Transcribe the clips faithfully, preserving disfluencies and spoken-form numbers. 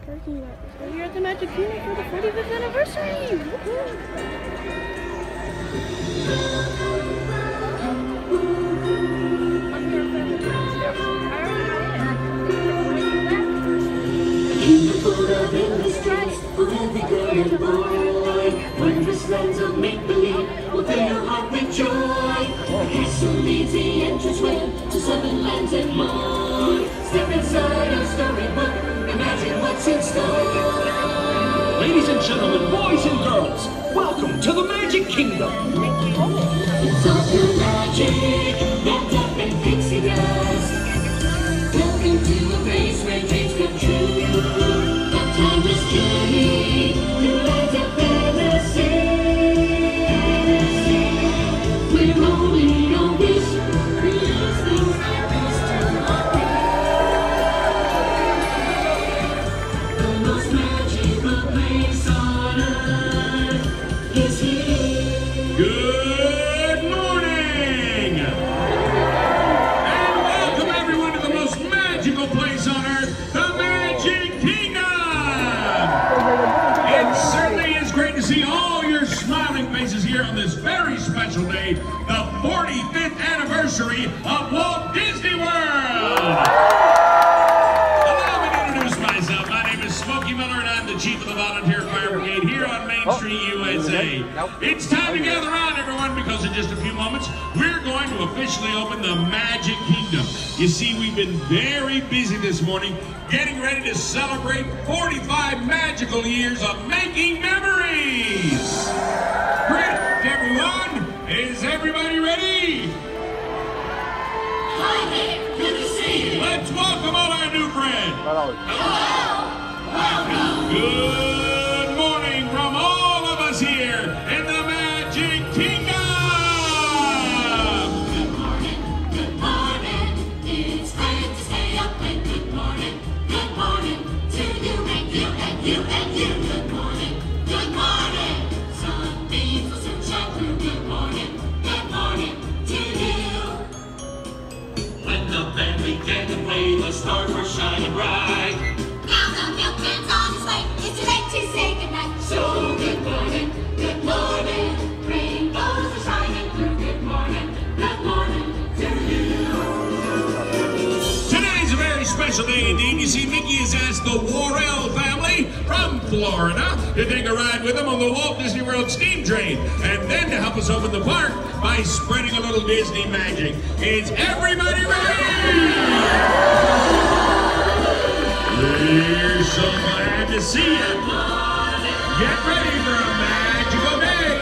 talking about. So we're at the Magic Kingdom for the forty-fifth anniversary! Woohoo! Little boy, wondrous lands of make-believe will fill your heart with joy. The castle leads the entranceway to seven lands and more. Step inside our storybook, imagine what's in store. Ladies and gentlemen, boys and girls, welcome to the Magic Kingdom. It's all pure magic, wrapped up in pixie dust. Welcome to a place where dreams come true. A timeless journey through lands of fantasy. We're holding on wish, create things like this to happen. The most magical place on earth is here. Good morning! And welcome everyone to the most magical place on earth, the Magic Kingdom! It certainly is great to see all your smiling faces here on this very special day, the forty-fifth anniversary of Walt Disney World! Allow me to introduce myself. My name is Smokey Miller and I'm the Chief of the Volunteer Fire Brigade here on Main Street, U S A. It's time to gather on, everyone, because in just a few moments, we're going to officially open the Magic Kingdom. You see, we've been very busy this morning getting ready to celebrate forty-five magical years of making memories. Great, everyone. Is everybody ready? Hi there, good to see you. Let's welcome all our new friends. Hello. Welcome. Good morning from all of us here in the Magic Kingdom. Good morning, good morning. It's great to stay up and good morning. Good morning to you and you and you and you. Good morning, good morning. Sunbeams will soon shine through. Good morning, good morning to you. When the band began to play, the stars were shining bright. Now the milkman's on his way. It's too late to say goodnight. So good morning, good morning. Rainbows are shining through. Good morning, good morning to you. Today's a very special day indeed. You see, Mickey has asked the Worrell family from Florida to take a ride with him on the Walt Disney World steam train, and then to help us open the park by spreading a little Disney magic. Is everybody ready? We're so glad to see you. Get ready for a magical day.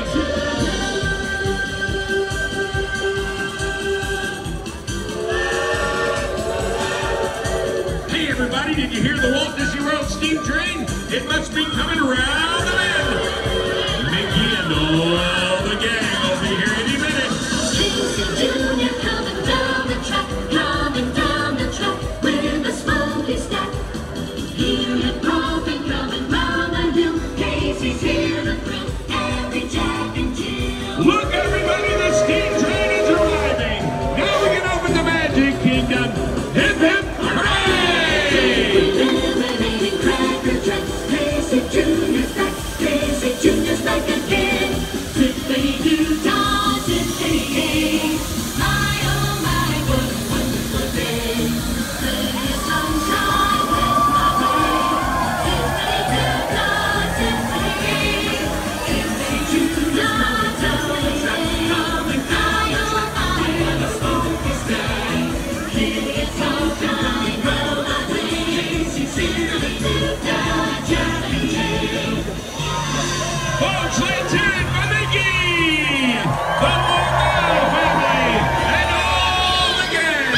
Hey everybody, did you hear the Walt Disney World steam train? It must be coming around the bend. Mickey and all the gang will be here any minute. Casey Junior coming down the track, coming down the track with a smoky stack. Hear him pumping, coming round the hill. Casey's here to thrill every Jack and Jill. Look everybody, the steam train is arriving. Now we can open the Magic Kingdom. Hip hip hooray! Eliminating cracker jacks. Casey Junior's back. Casey Junior's back again. Tippity-doo dah, tippity-yay. My oh my, what a wonderful day. Plenty of sunshine went my way. Tippity-doo dah, tippity-yay. Casey Junior's back again. Coming high on high, what a smoky sky. Here it's sunshine, roll away. Casey's here to do that, Jack and Jill. Folks, let's hear it for Mickey, the Worrell family, and all the gang.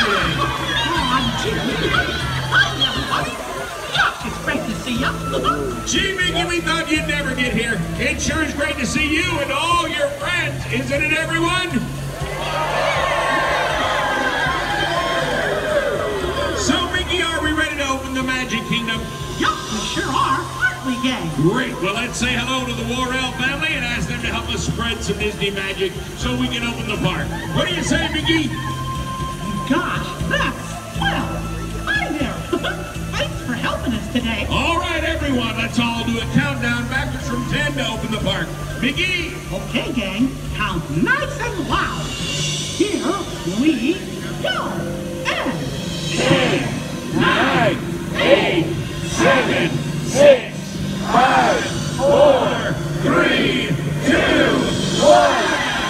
It's great to see you. Gee, Mickey, we thought you'd never get here. It sure is great to see you and all your friends, isn't it, everyone? So, Mickey, are we ready to open the Magic Kingdom? Yup, we sure are, aren't we, gang? Great. Well, let's say hello to the Worrell family and ask them to help us spread some Disney magic so we can open the park. What do you say, Mickey? Gosh, that's swell. Hi there. Thanks for helping us today. All right, everyone. everyone, let's all do a countdown backwards from ten to open the park. McGee! Okay, gang, count nice and loud. Here we go. And ten, nine, eight, seven, six, five, four, three, two, one.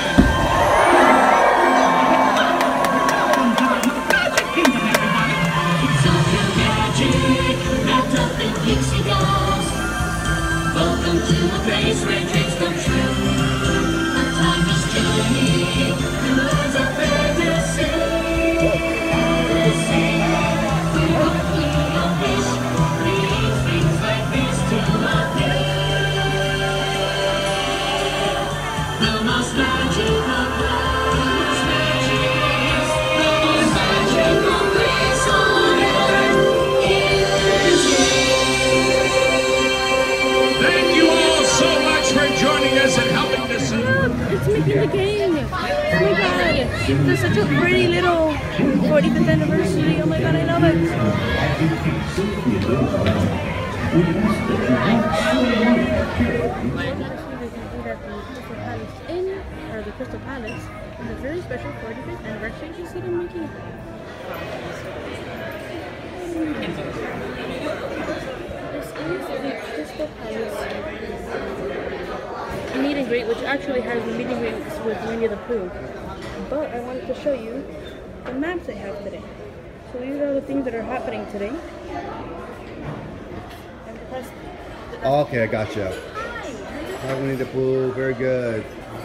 Magic Kingdom, everybody. It's all pure magic, wrapped up in pixie dust. Welcome to a place where dreams come true. A timeless journey through worlds of fantasy. The same we hope we don't wish brings things like this to appear. The most magical place, magic, the most magical place on earth is here. Thank you all so much for joining us and helping us. It's making the game. Oh my god. This is such a pretty little forty-fifth anniversary. Oh my god, I love it. Inn, or the Crystal Palace, is a very special forty-fifth anniversary. You see them making it. This is the Crystal Palace meet and greet, which actually has the meet and greet with Winnie the Pooh. But I wanted to show you the maps I have today. So these are the things that are happening today. And because Oh, okay, I gotcha. Hi, Winnie the Pooh. Very good.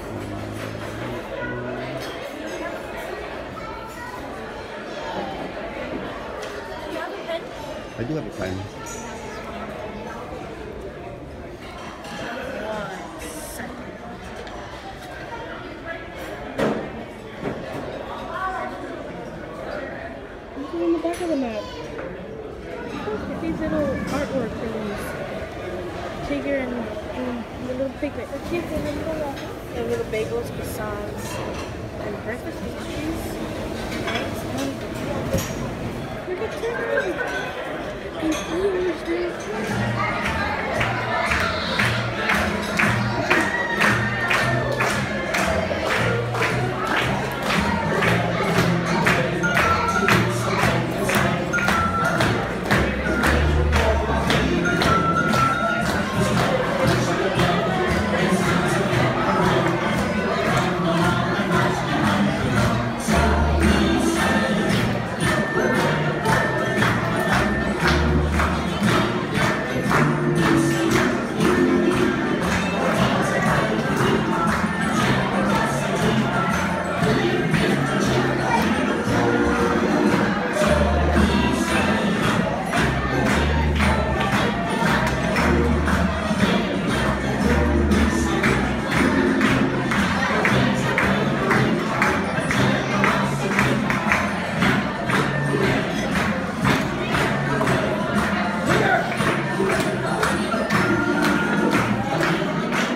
I do have a pen. Look on the back of the map. Look at these little artwork things. Tigger and, and the little piglet. They're cute. They have little waffles. They have little bagels, croissants, and breakfast pastries. Eggs, and look at Tigger. And ears, dude.